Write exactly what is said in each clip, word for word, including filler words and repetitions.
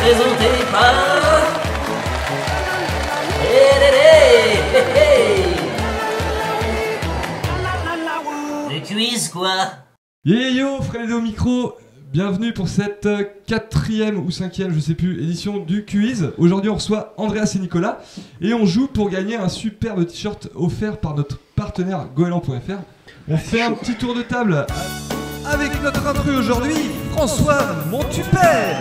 présenté par... Le quiz, quoi. Yeah yo, Freddy au micro, bienvenue pour cette quatrième ou cinquième, je sais plus, édition du quiz. Aujourd'hui on reçoit Andreas et Nicolas et on joue pour gagner un superbe t-shirt offert par notre partenaire goéland point F R. On fait un petit tour de table avec notre intrus aujourd'hui, François Montupet.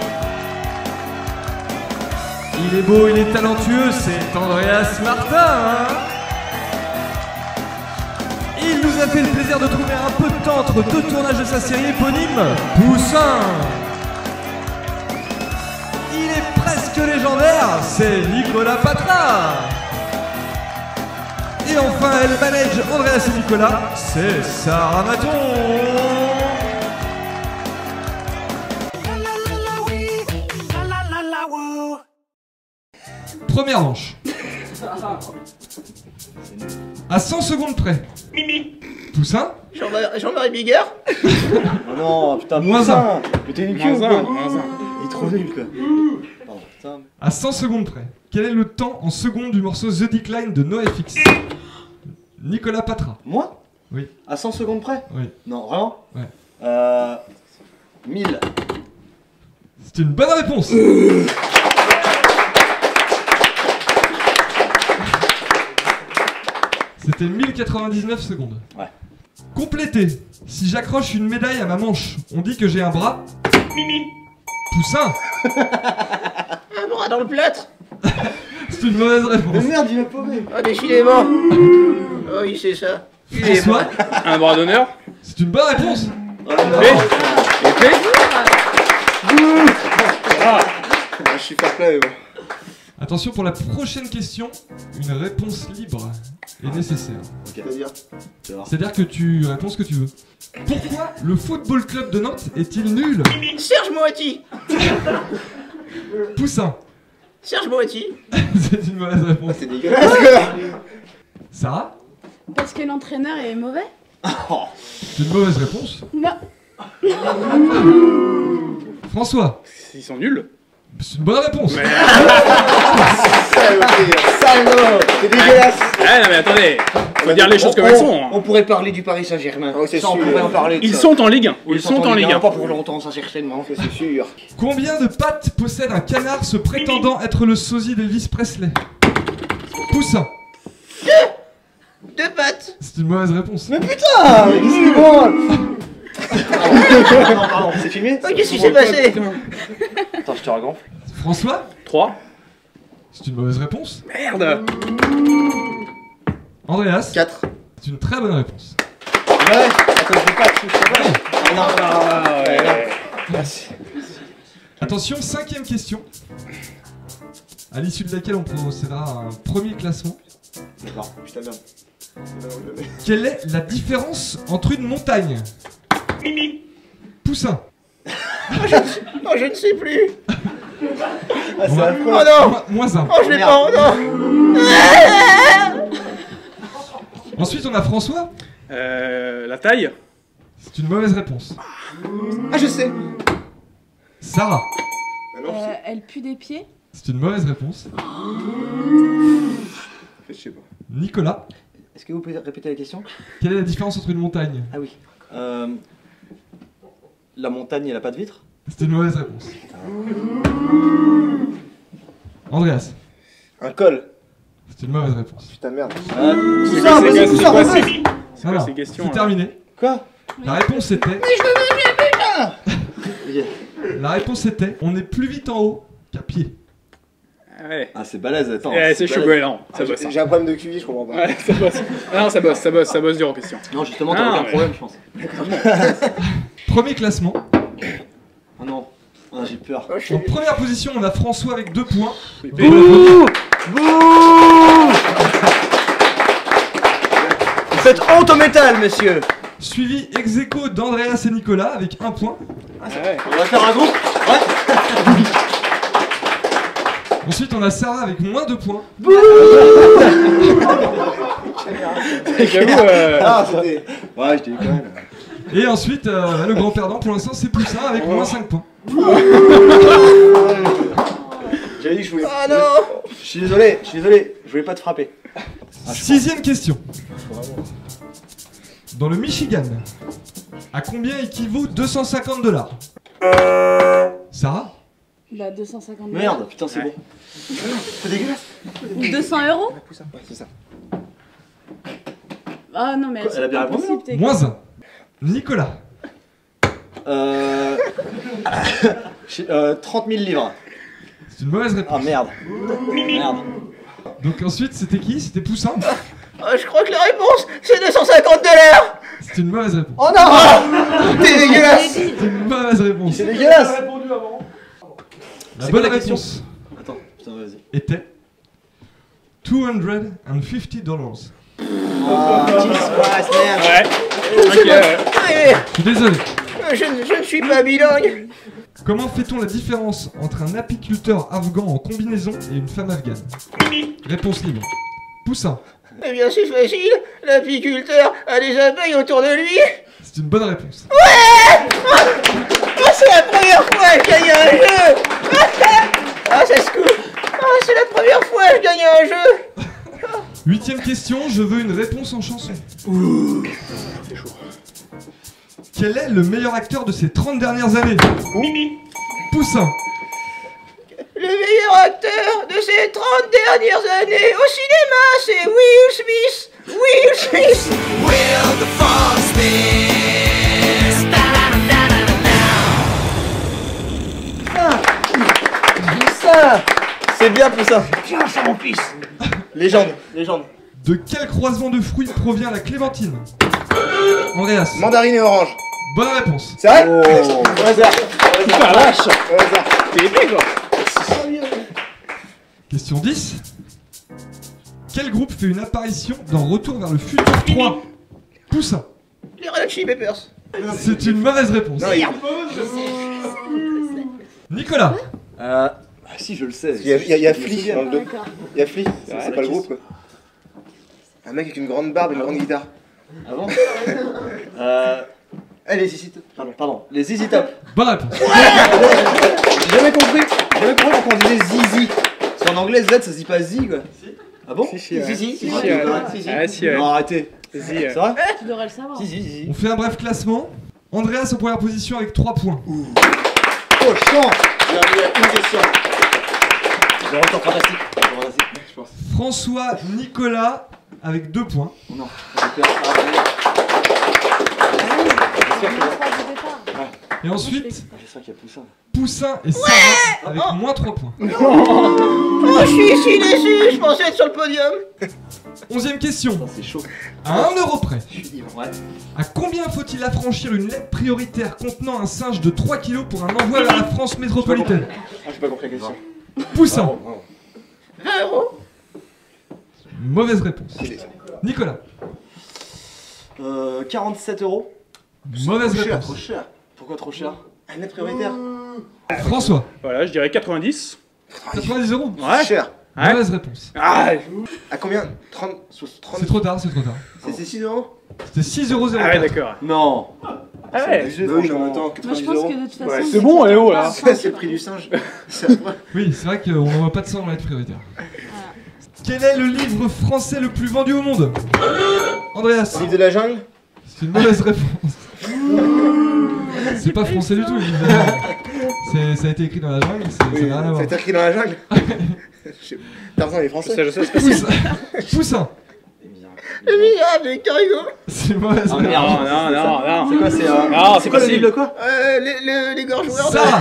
Il est beau, il est talentueux, c'est Andreas Martin, hein. Il nous a fait le plaisir de trouver un peu de temps entre deux tournages de sa série éponyme, Poussin. Il est presque légendaire, c'est Nicolas Patra. Et enfin, elle manage Andreas et Nicolas, c'est Sarah Maton. Première manche. À cent secondes près. Mimi. Poussin. Jean-Marie Jean Bigard. Oh non, putain, Moins un. Mais t'es une queue ou quoi? Il est trop nul quoi. Pardon, putain. À cent secondes près. Quel est le temps en secondes du morceau The Decline de NoFX? Nicolas Patra. Moi? Oui. À cent secondes près? Oui. Non, vraiment? Ouais. Euh... mille. C'est une bonne réponse. C'était mille quatre-vingt-dix-neuf secondes. Ouais. Complété. Si j'accroche une médaille à ma manche, on dit que j'ai un bras. Mimi. Poussin. Un bras dans le plâtre. C'est une mauvaise réponse. Mais merde, il m'a paumé. Oh, décidément. Oh, oui, c'est ça. François. Un bras d'honneur. C'est une bonne réponse. Oh non. Épée. Ah, je suis fair play, ouais. Attention pour la prochaine question, une réponse libre est nécessaire. Ok. C'est-à-dire C'est-à-dire que tu réponds ce que tu veux. Pourquoi le football club de Nantes est-il nul? Serge Moati. Poussin. Serge Moati. C'est une mauvaise réponse. C'est dégueulasse. Sarah. Parce que l'entraîneur est mauvais. C'est une mauvaise réponse. Non. Bah, François. ils sont nuls. C'est une bonne réponse. Mais... Salaud. C'est dégueulasse. Ah non mais attendez, faut dire les choses comme elles sont. On pourrait parler du Paris Saint-Germain. Oh, c'est ça, on sûr. pourrait en parler. de Ils ça. sont en Ligue un. Ils sont en Ligue un. Pas pour longtemps, ça certainement. C'est sûr. Combien de pattes possède un canard se prétendant être le sosie d'Elvis Presley? Poussin. Deux pattes. C'est une mauvaise réponse. Mais putain, mais qu'est-ce qui est bon? Non, pardon, c'est filmé? Oh, qu'est-ce qui s'est passé? Attends, je te regonfle. François. trois. C'est une mauvaise réponse. Merde. Andreas. quatre. C'est une très bonne réponse. Ouais, attends, je veux pas, je sais pas. Ah non, Ah ouais. merci. Attention, cinquième question. À l'issue de laquelle on procédera à un premier classement. D'accord, putain merde. Quelle est la différence entre une montagne? Mimi. Poussin. Oh, je ne sais plus. Ah, c'est Moins- affreux. Oh non. Moins, moins un. Oh, je l'ai pas. Oh non. Ensuite, on a François. Euh, la taille. C'est une mauvaise réponse. Ah, je sais. Sarah. Euh, elle pue des pieds. C'est une mauvaise réponse. Je sais pas. Nicolas. Est-ce que vous pouvez répéter la question? Quelle est la différence entre une montagne? Ah oui. Euh, la montagne, elle a pas de vitre? C'est une mauvaise réponse. Andreas. Un col. C'est une mauvaise réponse. Putain merde. C'est Tout quoi ça, ces vas-y, gars- tout c'est ça, quoi vas-y. ces- c'est quoi Alors, ces questions c'est là terminé. Quoi? La réponse était. Yeah. La réponse était. On est plus vite en haut qu'à pied. Ah ouais. Ah, c'est balèze, attends. Eh, c'est chaud, ouais, non, ça bosse. hein. J'ai un problème de Q I, je comprends pas. Ouais, ça bosse. Ah non, ça bosse, ça bosse, ça bosse dur en question. Non, justement, Ah, t'as aucun ouais. problème, je pense. Premier classement. Oh non. Ah, j'ai peur. Oh, je suis En première position, on a François avec deux points. Épée. Bouh Bouh Vous faites honte au métal, monsieur. Suivi ex aequo d'Andreas et Nicolas avec un point. Ah ouais. On va faire un groupe? Ouais. Ensuite, on a Sarah avec moins de points. J'avoue, euh... Ah, c'était... Ouais, je t'ai eu quand même. Et ensuite, euh, le grand perdant pour l'instant, c'est Poussin avec moins cinq points. J'avais dit que je voulais. Ah non. Je suis désolé, je suis désolé, je voulais pas te frapper. Ah, je Sixième question. Dans le Michigan, à combien équivaut deux cent cinquante dollars? Sarah? Bah deux cent cinquante. Merde, putain, c'est bon. C'est dégueulasse. deux cents euros. Ouais, c'est ça. Ah non mais Quoi, elle a bien répondu, impossible, t'es- Moins un. Nicolas. Euh. euh trente mille livres. C'est une mauvaise Ah réponse. merde. Merde. Donc ensuite, c'était qui? C'était Poussin. Ah, je crois que la réponse, c'est deux cent cinquante dollars. C'est une mauvaise réponse. Oh non. T'es dégueulasse. C'est une mauvaise réponse. C'est dégueulasse. La C'est bonne quoi la question réponse Attends, putain, vas-y. était deux cent cinquante dollars. Ah, Jesus Christ, merde. Ouais. Ok, ouais. Ouais, Je suis désolé. mais je, ne- je ne suis pas bilingue. Comment fait-on la différence entre un apiculteur afghan en combinaison et une femme afghane? Réponse libre. Poussin. Eh bien, c'est facile. L'apiculteur a des abeilles autour de lui. C'est une bonne réponse. Ah, c'est la première fois que je gagne un jeu. Ah, ça se coupe. Ah, c'est la première fois que je gagne un jeu. Huitième question, je veux une réponse en chanson. Quel est le meilleur acteur de ces trente dernières années? Poussin. Le meilleur acteur de ces trente dernières années au cinéma, c'est Will Smith. Will Smith. Ça. C'est bien pour ça. Tiens, c'est mon fils. Légende, légende. De quel croisement de fruits provient la clémentine? Andreas. Mandarine et orange. Bonne réponse. C'est vrai? Oh. Au hasard. Putain, la vache. Au hasard. T'es épais, quoi. Question dix. Quel groupe fait une apparition dans Retour vers le futur trois? Poussin. Les Red Hot Chili Peppers. C'est une mauvaise réponse. Non, il y a... Nicolas. Euh... Ah si, je le sais. Il y a, il y a, il y a Flea dans le dos. D'accord. Il y a Flea, c'est c'est pas le groupe quoi. Un mec avec une grande barbe et une grande guitare. Ah bon? Euh... Eh les Z Z Top. Pardon, pardon. Les Z Z Top. Bonne réponse. J'ai jamais compris. J'ai jamais compris pourquoi on disait Zizi. Parce qu'en anglais Z ça se dit pas Z quoi. Ah bon? Si, si, ouais. Si, si, si, Si, si, si, si, ouais. si, si. Ah, si, ouais. Non arrêtez. Si, C'est ouais. vrai? Tu devrais le savoir. Si si si. On fait un bref classement. Andreas en première position avec trois points. Oh chant. Il y a une question. Le record fantastique. Fantastique, je pense. François Nicolas avec deux points. Non, j'ai peur. Ah, Et ensuite, j'espère qu'il y a Poussin. Poussin et Sarah avec moins trois points. Oh, je suis si déçu. Je pensais être sur le podium. Onzième question. C'est chaud. À un euro près, Je suis ivre. Ouais. à combien faut-il affranchir une lettre prioritaire contenant un singe de trois kilos pour un envoi vers la France métropolitaine? Ah, j'ai pas compris la question. Poussin. vingt euros. Mauvaise réponse. Nicolas. Euh, quarante-sept euros. Mauvaise Trop cher, réponse. trop cher. Pourquoi trop cher? Un net prioritaire. François. Voilà, je dirais quatre-vingt-dix. quatre-vingt-dix euros. Ouais. Cher. Ouais. Mauvaise réponse. Ah, À combien? trente, trente. C'est trop tard, c'est trop tard. C'est c'est six euros? C'était six euros zéro ah ouais, quatre. d'accord. Non. Ah ouais. Abusé, franchement. Attends, Moi je quatre-vingt-dix pense euros. que de toute façon. Ouais, c'est bon, elle est haut, là. Ça, c'est le prix du singe. C'est affreux. Oui, c'est vrai qu'on n'envoie pas de sang dans la lettre prioritaire. Quel est le livre français le plus vendu au monde? Andreas. Livre de la jungle? C'est une mauvaise réponse. C'est pas français du tout, le livre de la jungle. C'est- Ça a été écrit dans la jungle, c'est- ça Oui, n'a rien à ça a voir. été écrit dans la jungle. Je sais- Tarzan il est français. Ça, je sais, c'est facile. Poussin. Poussin. Le misérable de Victor Hugo. C'est une mauvaise Ah, réponse. merde. Non, non, non, non. C'est quoi, c'est un. Non, c'est quoi le facile. livre de quoi? Euh, les, les, les gorgeoirs. Sarah.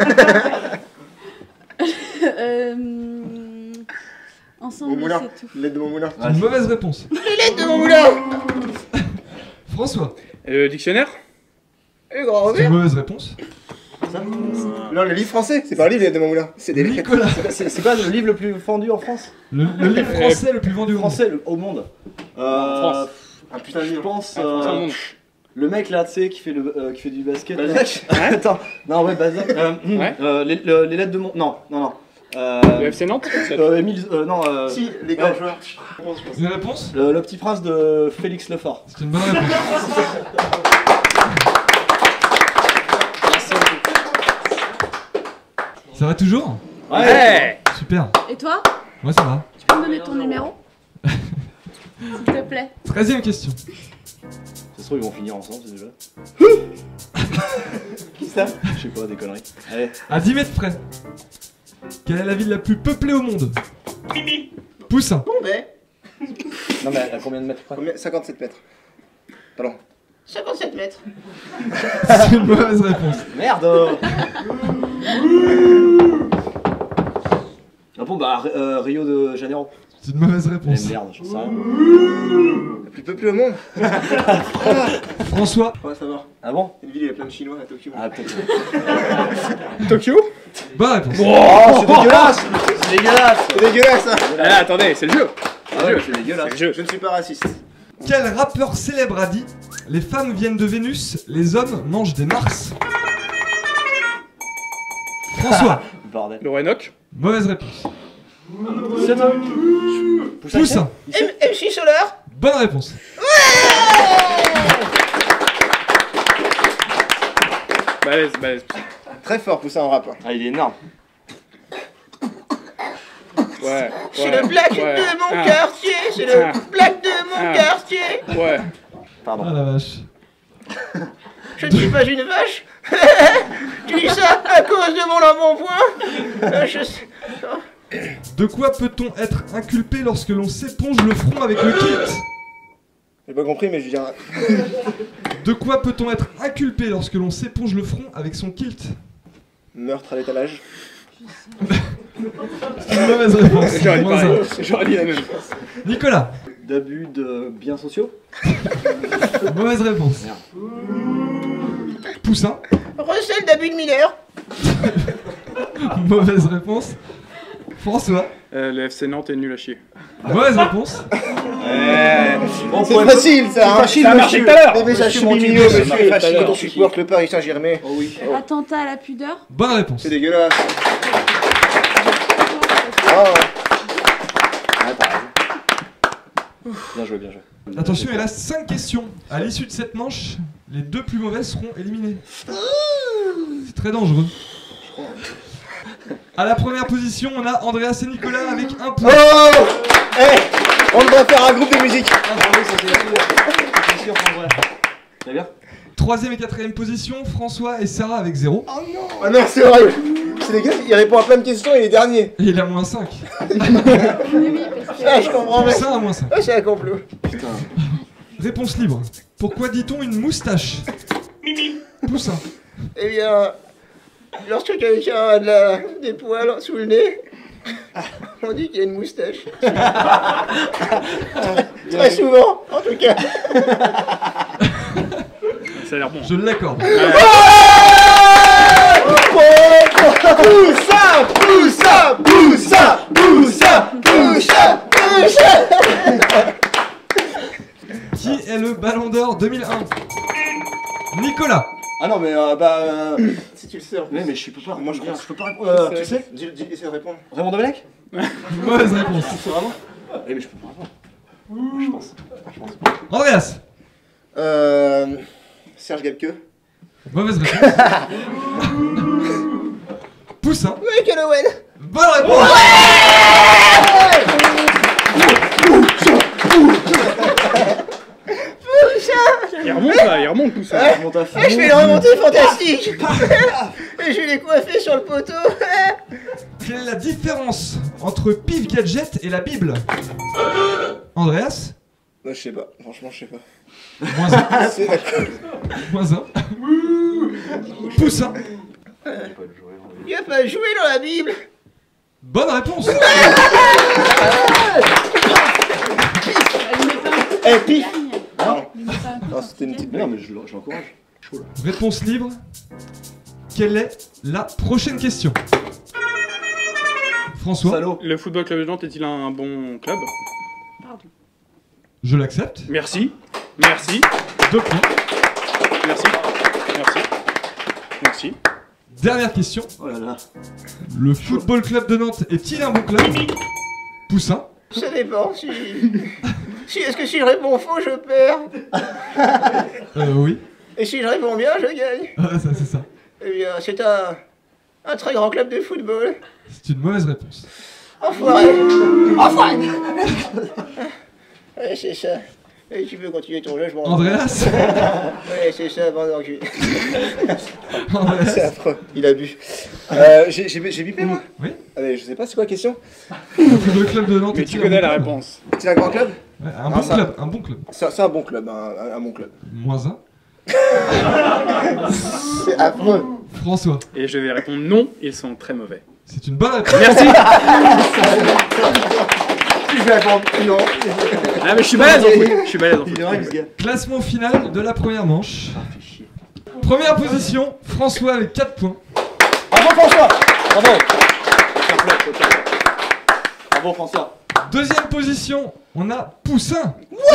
Euh, Ensemble, Mon moulin. c'est tout. L'aide de mon moulin. C'est une mauvaise réponse. Les lettres de mon moulin. François. Le dictionnaire? Le grand C'est une Robert. mauvaise réponse. Non, le livre français, c'est pas un livre, l'aide de mon moulin. C'est des lettres. Nicolas. C'est c'est quoi le livre le plus vendu en France? Le, le livre français le plus vendu au monde. Français le- au monde. Euh. France. Un putain de livre. Je pense. Ah, français au euh, monde. Le mec là, tu sais, qui fait le, euh, qui fait du basket. là. Balzac. Attends. Non, ouais, Balzac. Euh, Ouais. euh, les, le- les lettres de mon. Non, non, non. Euh. Le F C Nantes? euh, Émile. Euh, non, euh. Si, les ouais. gorgeoirs. C'est une réponse? Le, le petit prince de Félix Lefort. C'est une bonne réponse. Ça va toujours? Ouais. Super. Et toi? Moi ça va. Tu peux me donner ton numéro? S'il te plaît. Treizième question. Ça se trouve, ils vont finir ensemble, c'est déjà. Qui ça? Je sais pas, des conneries. Allez. À dix mètres près. Quelle est la ville la plus peuplée au monde? Poussin. Bombay. Non, mais à combien de mètres près? Combien? cinquante-sept mètres. Pardon. cinquante-sept mètres. C'est une mauvaise réponse. Merde. Ah bon, bah, euh, Rio de Janeiro. C'est une mauvaise Eh réponse. merde, j'en sais rien. La plus peuplée au monde. François. Ouais, ça va. Ah bon? Une ville, il y a plein de Chinois à Tokyo. Ah, peut-être. Tokyo? Bonne réponse. Oh, c'est dégueulasse! C'est dégueulasse! C'est dégueulasse, ça. Ah là, attendez, c'est le jeu. Ah ouais, c'est dégueulasse. C'est le jeu. Je ne suis pas raciste. Quel rappeur célèbre a dit les femmes viennent de Vénus, les hommes mangent des Mars? François. Bordel. Le Enoch? Mauvaise réponse. C'est toi? Poussin. M MC Solar. Bonne réponse. Balèze, balèze. Très fort, Poussin en rap. Ah, il est énorme. Ouais. C'est ouais, le black ouais. de mon Ah, quartier. C'est le Ah. black de mon Ah. quartier. Ouais. Pardon. Ah la vache. Je ne suis pas une vache. Tu dis ça à cause de mon embonpoint. Euh, Je sais. De quoi peut-on être inculpé lorsque l'on s'éponge le front avec le kilt? J'ai pas compris, mais je dirais. De quoi peut-on être inculpé lorsque l'on s'éponge le front avec son kilt? Meurtre à l'étalage. C'est une mauvaise réponse. J'aurais dit Moins pareil. un. J'aurais dit la même. Nicolas. D'abus de biens sociaux? Mauvaise réponse. Poussin. Recel d'abus de mineur. Mauvaise réponse. François. Euh, le F C Nantes est nul à chier. Mauvaise réponse. Ouais. Bon, C'est facile, ça. Hein. facile, Ça a marché tout à l'heure. Des messages Monsieur Montu, subliminaux, ça a monsieur. marché tout à Facile, l'heure. on supporte le Paris Saint-Germain. Oh oui. Attentat à la pudeur? Bonne réponse. C'est dégueulasse. Oh. Ouais, t'as raison. Bien joué, bien joué. Attention, il reste cinq questions. À l'issue de cette manche, les deux plus mauvaises seront éliminées. C'est très dangereux. À la première position, on a Andreas et Nicolas avec un point. Oh. Eh, on devrait faire un groupe de musique. Très bien. Troisième et quatrième position, François et Sarah avec zéro. Oh non. Ah non, c'est horrible. C'est dégueulasse, il répond à plein de questions et il est dernier. Et il a moins cinq. Oui, oui, parce que. Ah, je comprends, mec. Ça à moins cinq. Ah, c'est un complot. Putain. Réponse libre. Pourquoi dit-on une moustache? Poussin. Eh bien, lorsque quelqu'un a de la... des poils sous le nez, on dit qu'il y a une moustache. Très souvent, en tout cas. Ça a l'air bon. Je l'accorde. Poussa, poussa, poussa, poussa, poussa, poussa. Qui est le Ballon d'Or deux mille un? Nicolas. Ah non, mais euh, bah. Euh... Si tu le sais, en plus. Mais, mais je peux pas. Moi, je crois. je peux pas répondre. Euh, tu sais? Dis, dis, essaie de répondre. Raymond Domenech? Mauvaise réponse. C'est vraiment? Eh, mais je peux pas répondre. Je pense. Je pense. Andreas. Euh... Serge Gabke. Mauvaise réponse. Poussin. Michael Owen. Bonne réponse. Il remonte là, il remonte tout ça. Remonte à fond. Ah, je fais une remontée fantastique. Et je l'ai coiffé sur le poteau. Quelle est la différence entre Pif Gadget et la Bible? Andreas. Moi, je sais pas. Franchement, je sais pas. Moins un. C'est d'accord. Moins un. Poussin. Il n'y a pas joué dans la Bible. Bonne réponse. Eh, pif. Non, il met pas un coup Non, sur c'était une le petite Mais non, mais je l'en- je l'encourage. Chaud là. Réponse libre. Quelle est la prochaine question? François. Salaud. Le Football Club de Nantes est-il un bon club? Pardon. Je l'accepte. Merci. Merci. Deux points. Merci. Merci. Merci. Dernière question. Oh là là. Le Football Club de Nantes est-il un bon club? Poussin. Ça dépend. Si, si est-ce que si je réponds faux, je perds. Euh, oui. Et si je réponds bien, je gagne. Ah, ça, c'est ça. Eh bien, c'est un, un très grand club de football. C'est une mauvaise réponse. Enfoiré. Enfoiré. Ouais, c'est ça. Et tu peux continuer ton jeu, je m'en vais. Andreas Ouais, c'est ça, bande d'enculés. C'est Andreas affreux, il a bu. Euh, j'ai j'ai- j'ai bipé, moi? Oui. Ah, mais je sais pas, c'est quoi la question? Le plus beau club de Nantes. Mais est-il tu un connais bon la club réponse. C'est un grand club? Ouais, un Non, bon ça- club, un bon club. C'est c'est un bon club, un, un- un bon club. Moins un. C'est affreux. François, Et je vais répondre non, ils sont très mauvais. c'est une bonne réponse. Merci. Je vais répondre non. Ah mais je suis balèze en foot. Je suis balèze en Il foot. est vrai, ce gars. Classement final de la première manche. Première position, François avec quatre points. Bravo François. Bravo. Bravo François. Deuxième position, on a Poussin.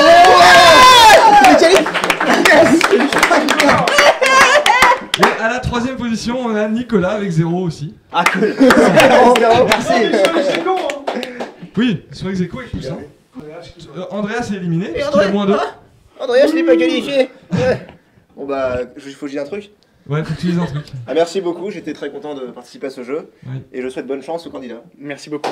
Et à la troisième position, on a Nicolas avec zéro aussi. Ah cool. Merci. Oui, ils sont ex aequo avec Poussin. Euh, Andreas est éliminé, Et parce qu'il a André, moins deux. ah, Andreas n'est pas qualifié. Ouais. Bon bah, il faut que je dise un truc. Ouais, faut que tu dises un truc. Ah, merci beaucoup, j'étais très content de participer à ce jeu. Oui. Et je souhaite bonne chance aux candidats. Merci beaucoup.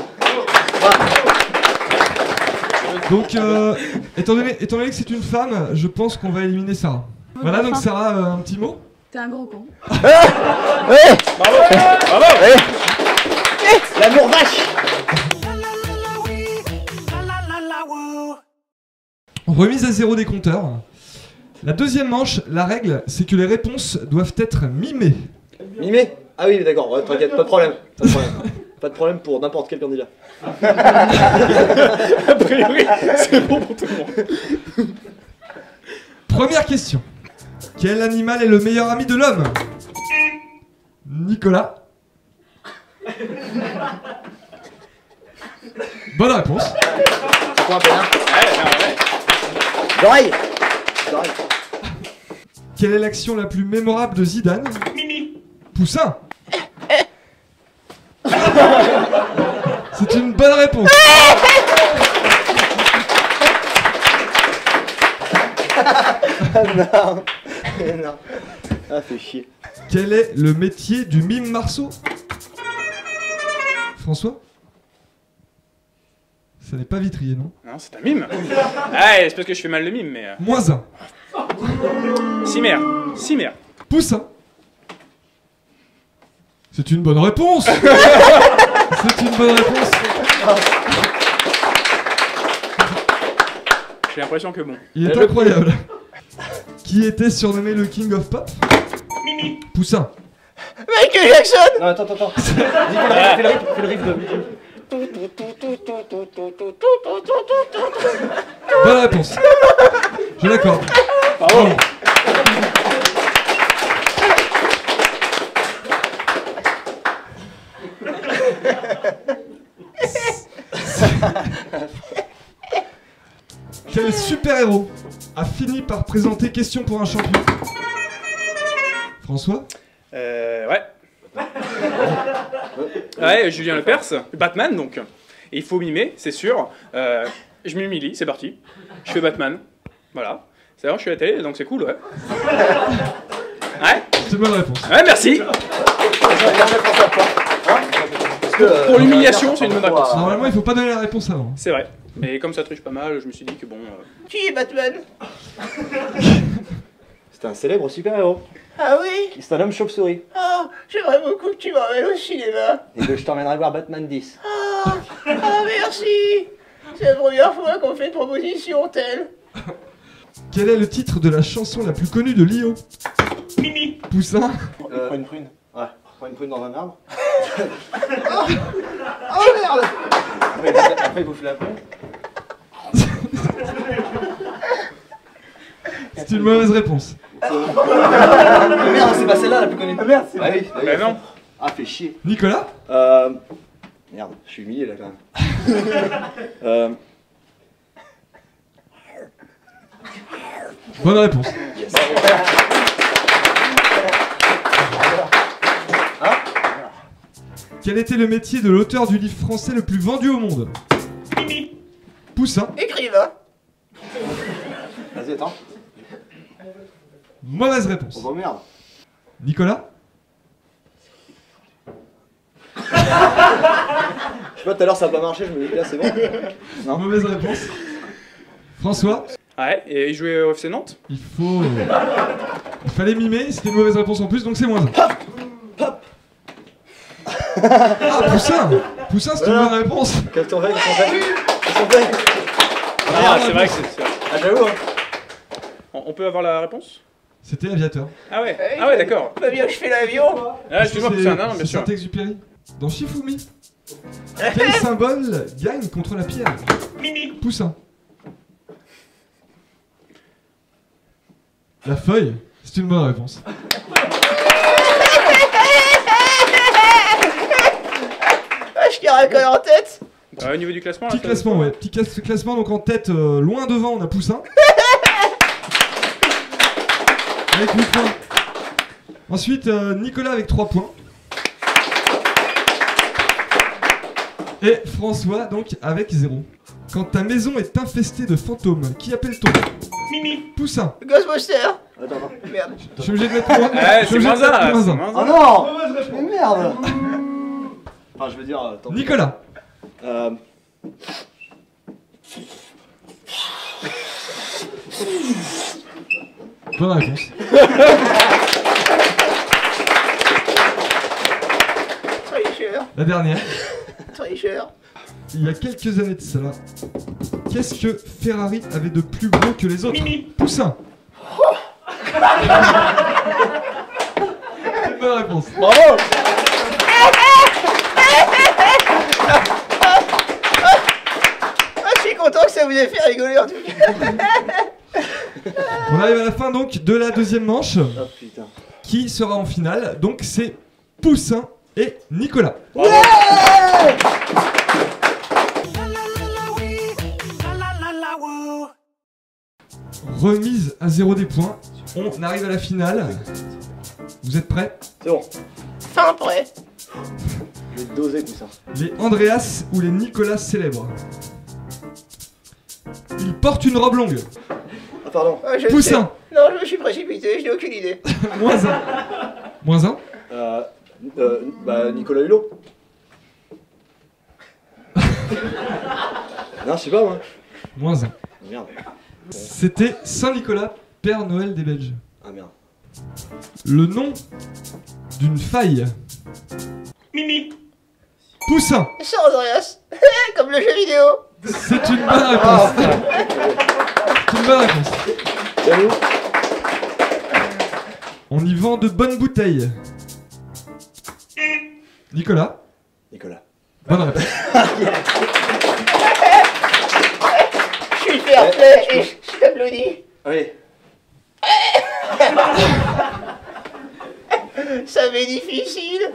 Donc, euh, étant, donné, étant donné que c'est une femme, je pense qu'on va éliminer Sarah. Voilà, donc Sarah, euh, un petit mot. T'es un gros con. Bravo. Bravo. L'amour vache. Remise à zéro des compteurs. La deuxième manche, la règle, c'est que les réponses doivent être mimées. Mimé? Ah oui, d'accord, ouais, t'inquiète, pas de problème. Pas de problème. Pas de problème pour n'importe quel candidat. A priori, c'est bon pour tout le monde. Première question. Quel animal est le meilleur ami de l'homme? Nicolas. Bonne réponse. C'est quoi un pénard? Ouais, ouais, ouais. D'oreille. D'oreille. Quelle est l'action la plus mémorable de Zidane? Poussin. C'est une bonne réponse. Non. Non. Ah, fait chier. Quel est le métier du mime Marceau? François? Ça n'est pas vitrier, non? Non, c'est un mime. Ah, c'est parce que je fais mal le mime, mais... euh, Moins un. Cimer. Cimer. Poussin. C'est une bonne réponse. C'est une bonne réponse. J'ai l'impression que bon. Il est incroyable. Qui était surnommé le King of Pop? Poussin. Michael Jackson. Non, attends, attends, attends. Dis-moi, fais le rythme, fais le rythme de... Bonne réponse. Je l'accorde. Bravo. Quel super-héros a fini par présenter Question pour un champion? François? Euh, ouais. Ouais, Julien Lepers, Batman donc. Et il faut mimer, c'est sûr. Euh, je m'humilie, c'est parti. Je fais Batman. Voilà. C'est vrai, je suis à la télé, donc c'est cool, ouais. Ouais, C'est une bonne réponse. ouais, merci. Pour l'humiliation, c'est une bonne réponse. Normalement, il faut pas donner la réponse avant. C'est vrai. Mais comme ça triche pas mal, je me suis dit que bon... euh, Qui est Batman? C'était un célèbre super-héros. Ah oui. C'est un homme chauve-souris. Oh, j'aimerais beaucoup que tu m'emmènes au cinéma. Et que je t'emmènerai voir Batman dix. Oh, ah merci. C'est la première fois qu'on fait une proposition telle. Quel est le titre de la chanson la plus connue de Lio? Poussin. Euh, Prends une prune. Ouais, prends une prune dans un arbre. Oh merde. Après, il bouffe- après, il bouffe la prune. C'est une mauvaise réponse. Ah merde, c'est pas celle-là la plus connue. Ah merde, c'est Bah oui. Bah non. Ah, fait chier. Nicolas? Euh... Merde, je suis humilié là quand même. euh... Bonne réponse. Quel était le métier de l'auteur du livre français le plus vendu au monde? Poussin. Écrivain. Vas-y, attends. Mauvaise réponse. Oh merde. Nicolas? sais pas, tout à l'heure ça a pas marché, je me dis là c'est bon. Non. Mauvaise réponse. François, Ouais, et il jouait au F C Nantes. il faut. Il fallait mimer, c'était une mauvaise réponse en plus, donc c'est moins un. Ah, Poussin Poussin, c'est une Voilà. bonne réponse. Qu'est-ce qu'on fait? Qu'est-ce qu'on fait? Qu'est-ce qu'on fait? Ah, c'est vrai que c'est sûr. Ah, j'avoue, hein. On on peut avoir la réponse? C'était Aviateur. Ah ouais, ah ouais, d'accord. Pas bien que je fais l'avion. Ah, excuse-moi, C'est- Poussin, non, non, bien c'est sûr. Saint-Exupéry. Dans Shifumi, quel symbole gagne contre la pierre? Poussin. La feuille, c'est une bonne réponse. Ah, je tire un col en tête. Euh, au niveau du classement, là, Petit ça- classement, ouais. Petit clas- classement, donc en tête, euh, loin devant, on a Poussin. Avec huit points. Ensuite, euh, Nicolas avec trois points. Et François, donc, avec zéro. Quand ta maison est infestée de fantômes, qui appelle-t-on? Poussin. Ghostbuster. Attends, attends. Merde. Je suis obligé de mettre moins. Ouais, je suis c'est obligé moins de mettre un, là, moins c'est un. moins Oh un. non! Mais merde! Enfin, je veux dire, euh, tant pis. Nicolas. Euh. Bonne réponse. Tricheur. La dernière. Tricheur. Il y a quelques années de cela, qu'est-ce que Ferrari avait de plus gros que les autres? Poussin. C'est une bonne réponse. Bravo! Ah, je suis content que ça vous ait fait rigoler en tout cas. On arrive à la fin donc de la deuxième manche, Oh putain. qui sera en finale. Donc c'est Poussin et Nicolas. Remise à zéro des points. On arrive à la finale. Vous êtes prêts? C'est bon. Fin prêt. Je vais doser tout ça. Les Andreas ou les Nicolas célèbres? Ils portent une robe longue. Ah, pardon. Ah, je Poussin. sais. Non, je me suis précipité, je n'ai aucune idée. Moins un. Moins un. Euh. Euh. Bah, Nicolas Hulot. Non, je sais pas, moi. Moins un. Merde. C'était Saint-Nicolas, Père Noël des Belges. Ah, merde. Le nom d'une faille. Poussin. Sans Andreas. Comme le jeu vidéo. C'est une bonne réponse. C'est une bonne réponse. Salut. On y vend de bonnes bouteilles. Nicolas. Nicolas. Bonne réponse. Je suis fair play et je je t'applaudis. Oui. Ça m'est difficile.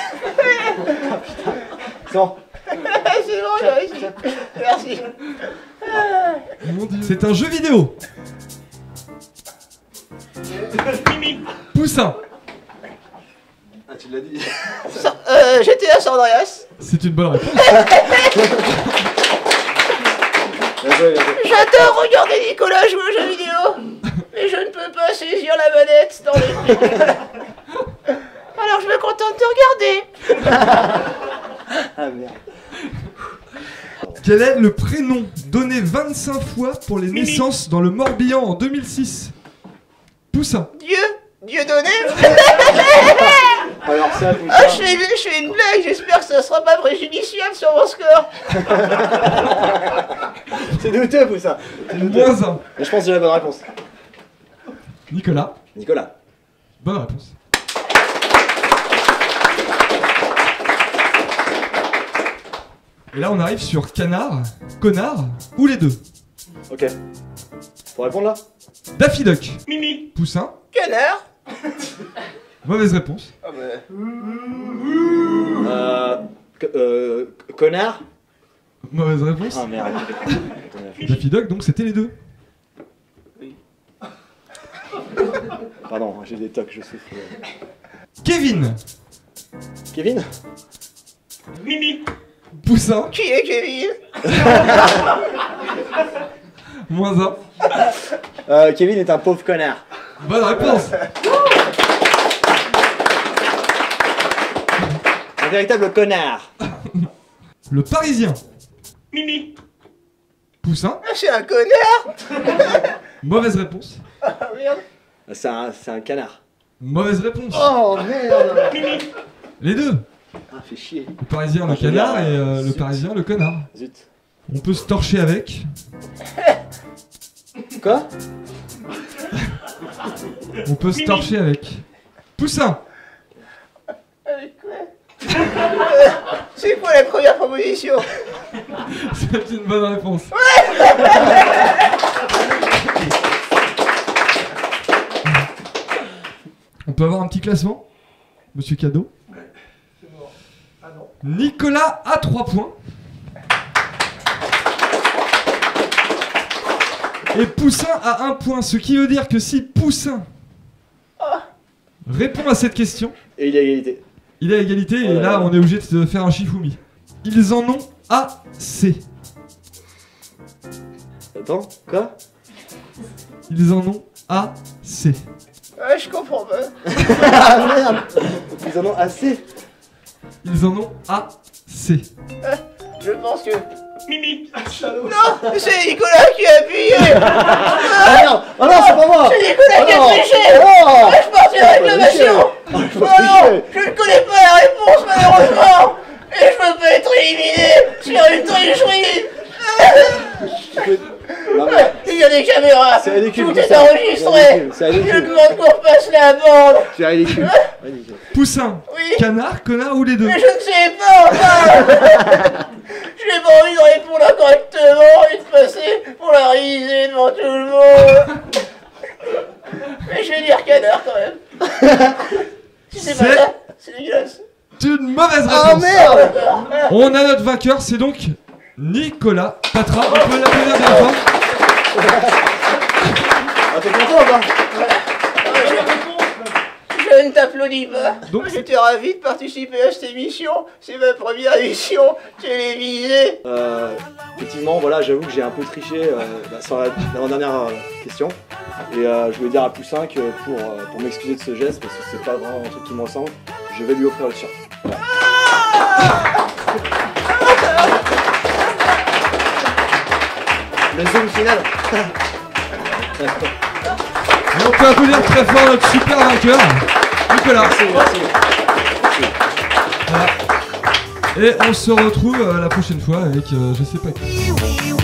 C'est bon. C'est bon, j'ai réussi. Merci. Mon Dieu. C'est un jeu vidéo. Poussin. Ah, tu l'as dit. Sans- euh, G T A San Andreas. C'est une bonne réponse. Bien joué, bien joué. J'adore regarder Nicolas jouer aux jeux vidéo. Mais je ne peux pas saisir la manette dans les films. Alors je me contente de regarder. Ah, merde. Quel est le prénom donné vingt-cinq fois pour les naissances dans le Morbihan en deux mille six? Poussin. Dieu. Dieu donné. Alors, ça, tout Ah, ça. je fais, je fais une blague, j'espère que ça sera pas préjudiciable sur mon score. C'est douteux, pour ça. C'est douteux. Moins un. Mais je pense que j'ai la bonne réponse. Nicolas. Nicolas. Bonne réponse. Et là, on arrive sur canard, connard ou les deux. Ok. Faut répondre là? Daffy Duck. Poussin. Canard. Mauvaise réponse. Ah bah. Euh. co- euh. Connard? Mauvaise réponse. Ah, merde. Daffy Duck, donc c'était les deux. Pardon, j'ai des tocs, je souffre. Kevin. Kevin? Poussin. Qui est Kevin? Moins un. Euh, Kevin est un pauvre connard. Bonne réponse. Un véritable connard. Le Parisien. Mimi. Poussin. Ah, c'est un connard. Mauvaise réponse. Ah merde. Ah, C'est un, c'est un canard. Mauvaise réponse. Oh merde. Les deux. Ah, fait chier. Le Parisien, le Ah, je veux canard dire, et euh, le zut. Parisien, le connard. Zut. On peut se torcher avec. Quoi? On peut se torcher avec. Poussin. Avec quoi? Euh, C'est quoi la première proposition? C'est une bonne réponse. On peut avoir un petit classement, Monsieur Cadeau. Nicolas a trois points. Et Poussin a un point, ce qui veut dire que si Poussin répond à cette question, Et il y a égalité. il est à égalité et Oh là là là. on est obligé de faire un Shifumi. Ils en ont assez. Attends, quoi? Ils en ont assez. Ah, je comprends pas. Ah merde. Ils en ont assez. Ils en ont assez. Je pense que... Mimi. Non, c'est Nicolas qui a appuyé. Ah merde. Oh non, c'est pas moi. C'est Nicolas qui a Oh non. triché. Oh. Ah, je pars sur la réclamation. Oh, il faut Oh non, tricher. je ne connais pas la réponse malheureusement. Et je peux pas être éliminé sur une tricherie. Non, mais Il y a des caméras. C'est ridicule, Tout tout est ça. enregistré. C'est ridicule, c'est Je ridicule. demande qu'on repasse la bande. c'est ridicule. Ridicule. Poussin, Oui. canard, connard ou les deux? Mais je ne sais pas enfin. Je n'ai pas envie de répondre correctement et de passer pour la risée devant tout le monde. Mais je vais dire canard quand même. Si c'est pas C'est- ça, c'est dégueulasse. C'est une mauvaise réponse. Oh merde. On a notre vainqueur, c'est donc Nicolas Patra. On peut l'applaudir bien fort. Ah, t'es content ou pas? Je ne t'applaudis pas. Donc, J'étais ravi de participer à cette émission. C'est ma première émission télévisée. Euh, effectivement, voilà, j'avoue que j'ai un peu triché euh, bah, sur la- l'avant-dernière euh, question. Et euh, je voulais dire à Poussin que pour, euh, pour m'excuser de ce geste, parce que c'est pas vraiment un truc qui me ressemble, je vais lui offrir le t-shirt. Voilà. Le zoom final. et on peut applaudir très fort notre super vainqueur, Nicolas. Merci, merci. Voilà. Et on se retrouve euh, la prochaine fois avec euh, je sais pas qui.